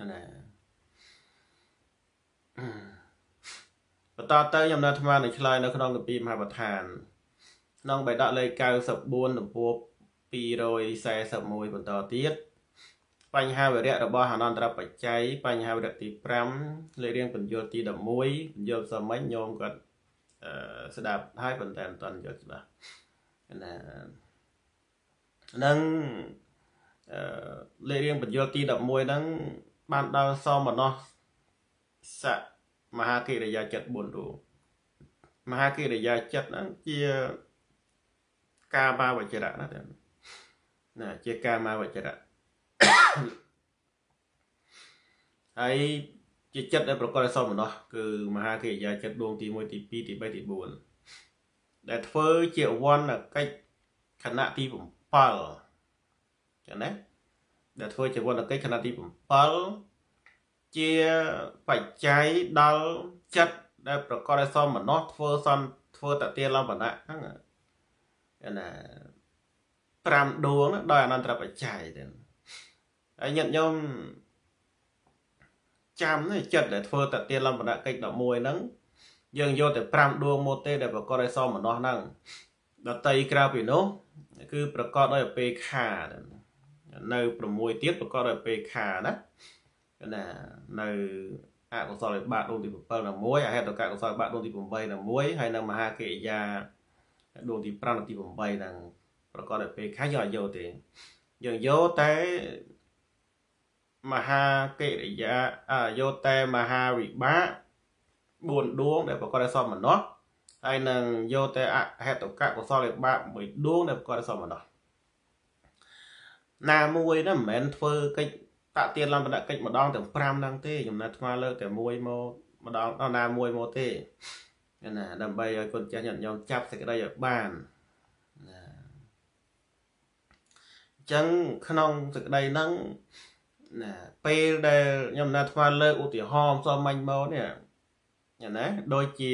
nè và ta tới nhầm na tham ăn để chơi nó không được pin mà bật hàn non bài đọ lời cao sập buôn được buộc pi rồi xe sập mùi bật tờ tiết bánh hai về đẹp bao hàng non tập bạch cháy bánh hai về đẹp tí pram lấy riêng phần vô tí đậm muối vô sờ mấy nhôm còn sẽ đạp hai phần tàn toàn cho là nè nâng lấy riêng phần vô tí đậm muối nâng ban đầu sau mà nó sạ mà hai kia để ra chật buồn đủ mà hai kia để ra chật nó chia ca ba và chia đã đó nè chia ca ma và chia đã ấy chia chất đấyประกอบxong rồi đó cứ mà hai kia ra chật đuông tí môi tí pi tí bay tí buồn để phơi triệu won là cách khả năng tí bụng pal cho nên để phơi triệu won là cách khả năng tí bụng pal chia phải cháy đau chất để ប្រកបដោយសមម្នោះធ្វើតាទាឡើងបណ្ណៈហ្នឹងណា5ដួងដោយអនន្តរបច្ច័យទៅហើយញាតិញោមចាំចិត្តដែលធ្វើតាទាឡើងបណ្ណៈកិច្ច11ហ្នឹងយើងយកតែ5ដួងមកទេដែលប្រកបដោយសមម្នោះហ្នឹងដតីក្រៅពីនោះគឺប្រកបដោយអពេខានៅ6ទៀតប្រកបដោយអពេខាណានៅអកុសលវិបាកដួងទី7នៅ1អហេតុកកុសលវិបាកដួងទី8នៅ1ហើយនៅមហាកិរិយាដួងទី5ទី8ហ្នឹងប្រកបដោយពេលខាយកទេយើងយកតែមហាកិរិយាយកតែមហាវិបាក4ដួងដែលប្រកបដោយសមម្នោះហើយនឹងយកតែអហេតុកកុសលវិបាក1ដួងដែលប្រកបដោយសមម្នោះណាមួយហ្នឹងមិនមែនធ្វើកិច្ចតាក់ទានឡើងបណ្ឌកិច្ចម្ដងទាំង5ហ្នឹងទេចំណែកថ្មលើកតែមួយមកម្ដងដល់ណាមួយមកទេណាដើម្បីឲ្យគុណចាស់ញាតិញោមចាប់សេចក្តីឲ្យបានណាអញ្ចឹងក្នុងសេចក្តីហ្នឹងណាពេលដែលខ្ញុំណាថ្មលើកឧទាហរណ៍សំមាញ់មកនេះណាដូចជា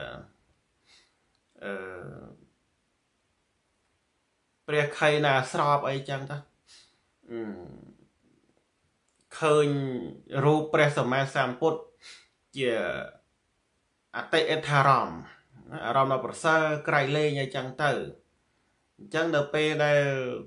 ព្រះខៃណាស្របអីចឹងទៅឃើញរូបព្រះសម្មាសម្ពុទ្ធជាអតិអដ្ឋារម្មណ៍អារម្មណ៍ដល់ប្រសើរក្រៃលែងអីចឹងទៅអញ្ចឹងដល់ពេលដែល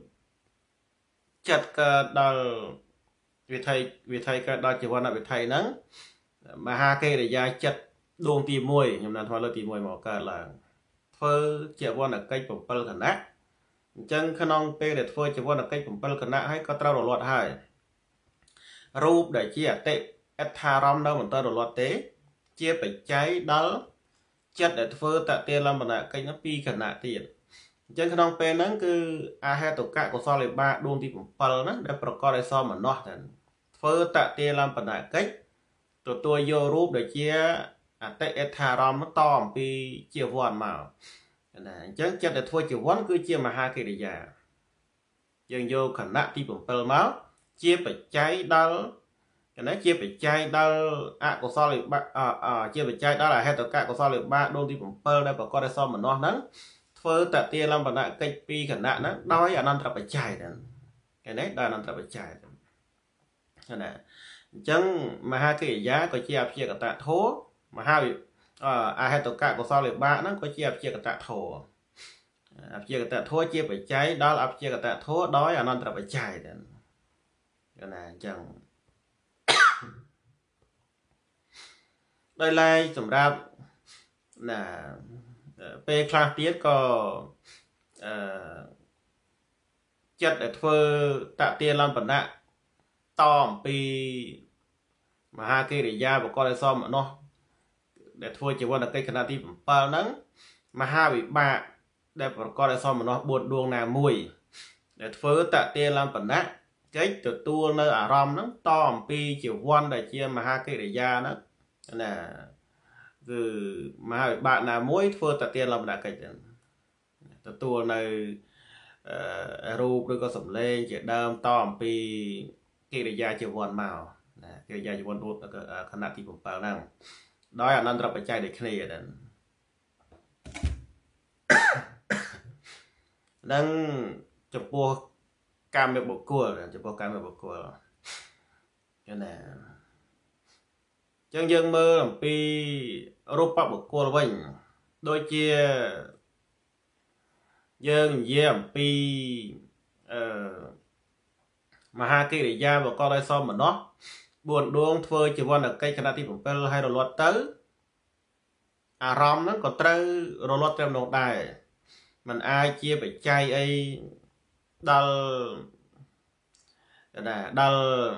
ចិត្តកើតដល់វិថីកើតដល់ជីវនវិថីហ្នឹងមហាកិរិយាចិត្តដួងទី1ខ្ញុំបានធ្វើលើកទី1មកកើតឡើងធ្វើជាវណ្ណកិច្ច7គណៈអញ្ចឹងក្នុងពេលដែលធ្វើជាវណ្ណកិច្ច7គណៈហើយក៏ត្រូវរលត់ហើយរូបដែលជាអតិអដ្ឋារម្មណ៍នៅមិនទៅរលត់ទេជាបច្ច័យដល់ចិត្តដែលធ្វើតតិលំបនកិច្ចនោះ2គណៈទៀតអញ្ចឹងក្នុងពេលហ្នឹងគឺអហេតុកកុសលវិបាកដួងទី7ណាដែលប្រកបដោយសមម្នោះទៅធ្វើតតិលំបនកិច្ចទទួលយករូបដែលជាអតិអដ្ឋារម្មណ៍តអំពីជីវ័នមកណាអញ្ចឹងចិត្តដែលធ្វើជីវ័នគឺជាមហាកិរិយាយើងយកគណៈទី7មកជាបច្ច័យដល់ជាបច្ច័យដល់អកុសលវិបាកជាបច្ច័យដល់អហេតុកកុសលវិបាកដួងទី7ដែលប្រកបដោយសមម្នោះហ្នឹងធ្វើតតិលំបនកិច្ច2គណៈហ្នឹងដោយអនន្តរបច្ច័យហ្នឹងឃើញទេដោយអនន្តរបច្ច័យណាអញ្ចឹងមហាកិរិយាក៏ជាអព្យាកតធោមហាអហេតុកកុសលវិបាកហ្នឹងក៏ជាអព្យាកតធោអព្យាកតធោជាបច្ច័យដល់អព្យាកតធោដោយអនន្តរបច្ច័យហ្នឹងណាអញ្ចឹងដោយឡែកសម្រាប់ណាពេលខ្លះទៀតក៏ចិត្តដែលធ្វើតតិលំបណៈតអំពីមហាកិរិយាបកលសមម្នោះដែលធ្វើជាវណ្ណកិច្ចគណៈទី7ហ្នឹងមហាវិបាកដែលប្រកបដោយសមម្នោះ4ដួងណាមួយដែលធ្វើតតិលំបណៈកិច្ចទទួលនៅអារម្មណ៍ហ្នឹងតអំពីជីវ័នដែលជាមហាកិរិយាហ្នឹងណាគឺមហាវិបាកណាមួយធ្វើតតិលំបណៈកិច្ចទទួលនៅរូបឬក៏សម្លេងជាដើមតអំពីកិរិយាជីវ័នមកណាកិរិយាជីវ័នរួមគណៈទី7ហ្នឹងដោយអនន្តរបច្ច័យដូចគ្នាហ្នឹងចំពោះកម្មបុគ្គល nè chẳng dương mơ làm pi rô bạc bậc cô vinh đôi chia dương dê làm pi mà hai cái để ra và con đây xong mà nó buồn đuông thôi chỉ quan là cây khả năng của pel hay đồ luật tới rom nó có trơ đồ luật trong đồng đài mình ai chia phải chay ấy đal là đal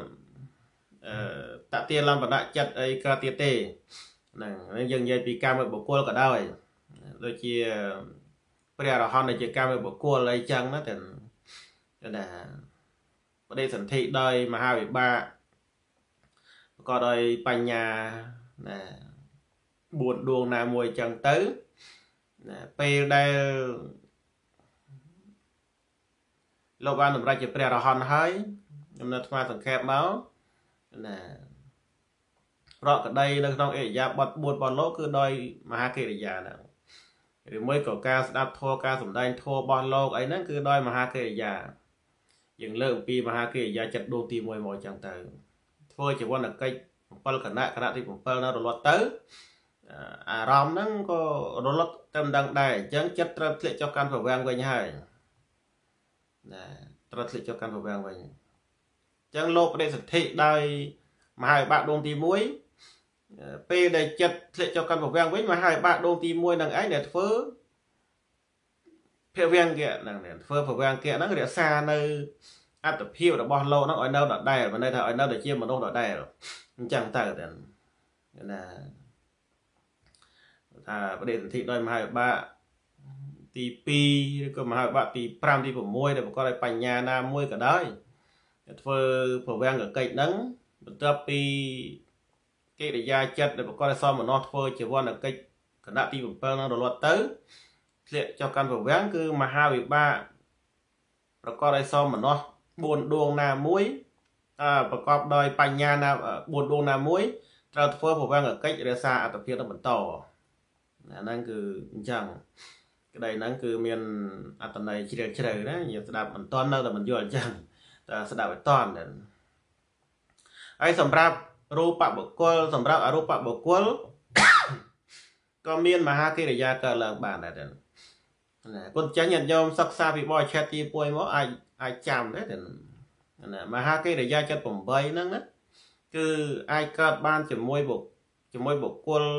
tạ tiền làm vật đại chất ấy ca tiết tê này dừng dây bị cam bộ cô cả đôi đôi chia bây giờ họ này chia cam bộ cô lấy chân nó thì là ở đây sản thị đời mà 2/3 có đời bành nhà nè buồn đuông là mùi chân tứ pe đây lâu ban làm ra chỉ pre ra hòn hơi nhưng mà thoa thằng kẹp máu nè rõ ở đây nó trong ấy giá bật buồn bòn lỗ cứ đôi mà hai kia già nè rồi mới có ca đáp thua ca sủng đanh thua bòn lỗ ấy nó cứ đôi mà hai kia già dừng lượng pi mà hai kia già chặt đô tìm mùi mồi chẳng tới thôi chỉ quan là cây pel khả năng thì cũng pel nó đồ lót tới rom nó có đồ lót tâm đăng đài chẳng chất ra thiệt cho căn phải vang với nhau nè ra thiệt cho căn phải vang với chẳng lộp đây thực thị đây mà hai bạn đôn tìm muối p để chất thiệt cho căn phải vang với mà hai bạn đôn tìm muối đằng ấy để phớ phê vang kia đằng để phớ phải vang kia nó để xa nơi áp tập hiệu là bao lâu nó ở đâu đặt đây và đây là ở đâu để chia mà đâu đặt đây rồi chẳng tờ thì là vấn đề thị đôi mà 2/3 tí pi có mà 2/3 tí pram tí phẩm môi để có lại bành nhà na môi cả đấy phơ phở vang ở cây nắng tập pi cái để da chất để có lại so mà nó phơ chỉ quan là cây cả đã tí phẩm nó đồ lót tới liệt cho căn phở vang cứ mà 2/3 rồi có lại so mà nó buồn đuông na muốiประกอบโดยปัญญานะบุญดวงนามุ้ยเราเพื่อผมว่าเกิดเรซาอัตเพียรมันต่อนั่นคือจังcái đâyนั่นคือมีอัตนัยเฉลี่ยเฉลี่ยนะอย่าสดับมันต้อนนั่นแต่มันย่อจังแต่สดับไปต้อนเนี่ยไอ้สำหรับรูปะบุคคลสำหรับอรูปะบุคคลก็มีมาหากิริยาเกิดเรื่องบานอะไรเนี่ยคนจะnhậnยอมศักษาพิบอยแชตีป่วยมั้งไอจำได้เนี่ยmà hai cái để ra choผมbayนั่นนะคือไอ้ก็บ้านจะมวยบกกล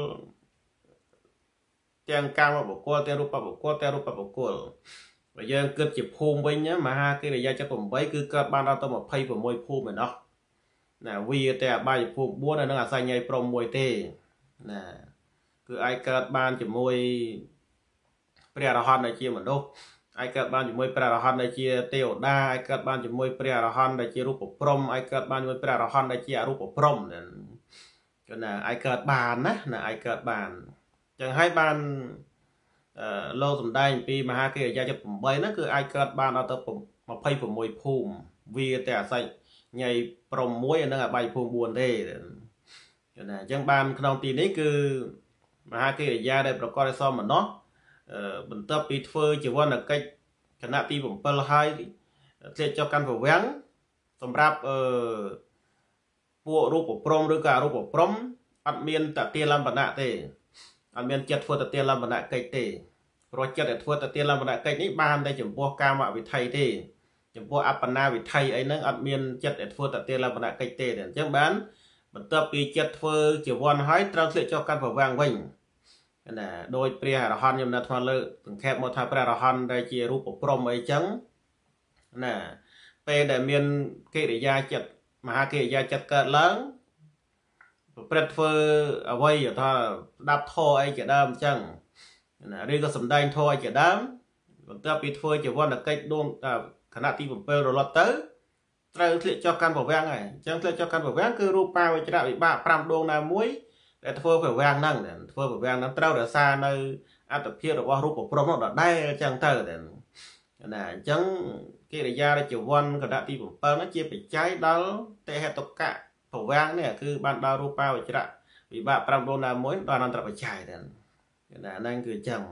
เตียงกลางมาบกกลเตียงรูปบกกลเตียงรูปบกกลbây giờเกิดจะภูมิไปเนี่ยมาhai cái để ra choผมbayคือก็บ้านเราต้องมาพายผมมวยภูมิเหมือนเนาะนะวีแต่บ้านจะภูมิบัวนั่นน่ะใส่ใหญ่ปรมมวยเต้นะคือไอ้ก็บ้านจะมวยเปรี้ยระหอนในเชี่ยเหมือนดูไอ้เกิดบ้านอยู่มวยเปรี้ยระหอนในเชี่ยเตียวได้ไอ้เกิดบ้านอยู่มวยเปรี้ยระหอนในเชี่ยรูปปรมไอ้เกิดบ้านอยู่มวยเปรี้ยระหอนในเชี่ยรูปปรมเนี่ยก็น่ะไอ้เกิดบ้านนะไอ้เกิดบ้านจังให้บ้านโลสมได้ปีมหาเกียรติยาจะผมใบนั่นคือไอ้เกิดบ้านเอาตัวผมมาพายผมมวยภูมิวีแต่ใส่ใหญ่ปรมมวยนั่นใบภูมิบวนได้ก็น่ะจังบ้านขนมตีนี้คือมหาเกียรติยาได้ประกอบได้ซ้อมเหมือนเนาะបន្ទាប់ពីធ្វើជាវណ្ណកិច្ចគណៈទី7ហើយធ្លាក់ចុះកាន់ប្រវាំងសម្រាប់ពួករូបព្រំឬក៏រូបព្រំអត់មានតទាលំបណៈទេអត់មានចិត្តធ្វើតទាលំបណៈកិច្ចទេព្រោះចិត្តដែលធ្វើតទាលំបណៈកិច្ចនេះបានតែចំពោះកាមវិថីទេចំពោះអបណាវិថីអីហ្នឹងអត់មានចិត្តដែលធ្វើតទាលំបណៈកិច្ចទេអញ្ចឹងបានបន្ទាប់ពីចិត្តធ្វើជាវណ្ណហើយត្រូវធ្លាក់ចុះកាន់ប្រវាំងវិញណាโดยព្រះអរហន្តខ្ញុំនៅថ្មលើសង្ខេបមកថាព្រះអរហន្តដែលជារូបព្រំអីចឹងណាពេលដែលមានកិរិយាចិត្តមហាកិរិយាចិត្តកើតឡើងប្រព្រឹត្តធ្វើអ្វីថាស្ដាប់ធម៌អីជាដើមអញ្ចឹងណាឬក៏សម្ដែងធម៌អីជាដើមបន្ទាប់ពីធ្វើជាវណ្ណកិច្ចដួងគណៈទី7រលត់ទៅត្រូវធ្លាក់ចុះកាន់ប្រវាំងហើយអញ្ចឹងធ្លាក់ចុះកាន់ប្រវាំងគឺរូបាវចរៈវិបាក5ដួងណាមួយតែធ្វើប្រវាំងហ្នឹងត្រូវរក្សានៅអត្តភាពរបស់រូបព្រំនោះដដែលអញ្ចឹងទៅណាអញ្ចឹងកិរិយារចវ័នគណៈទី7ហ្នឹងជាបច្ច័យដល់តេហតុកៈប្រវាំងនេះគឺបានដល់រូបាវចរៈវិបាក5ដួងណាមួយដល់អនន្តរបច្ច័យទៅណាហ្នឹងគឺអញ្ចឹង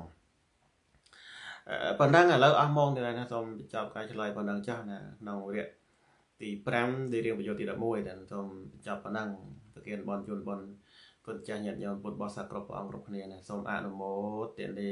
ប៉ុណ្ណឹងឥឡូវអស់ម៉ោងទៅហើយណាសូមបញ្ចប់ការឆ្លើយប៉ុណ្ណឹងចុះណាក្នុងវគ្គទី5ដែលរៀងបញ្ចូលទី11ដែលសូមចាប់ប៉ុណ្ណឹងប្រគិនបនជូនបនគុណចាស់ញាតិញោមពុទ្ធបរិស័ទគ្រប់ព្រះអង្គគ្រប់គ្នាណាសូមអនុមោទនា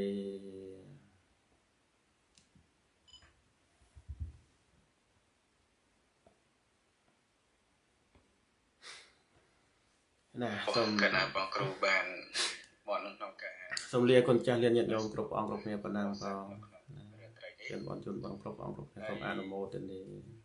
ណាសូមកណាបងគ្រូបានបនក្នុងការសូមលាគុណចាស់លាញាតិញោមគ្រប់ព្រះអង្គគ្រប់គ្នាប៉ុណ្ណឹងផងជូនបនជូនបងគ្រប់ព្រះអង្គគ្រប់គ្នាសូមអនុមោទនា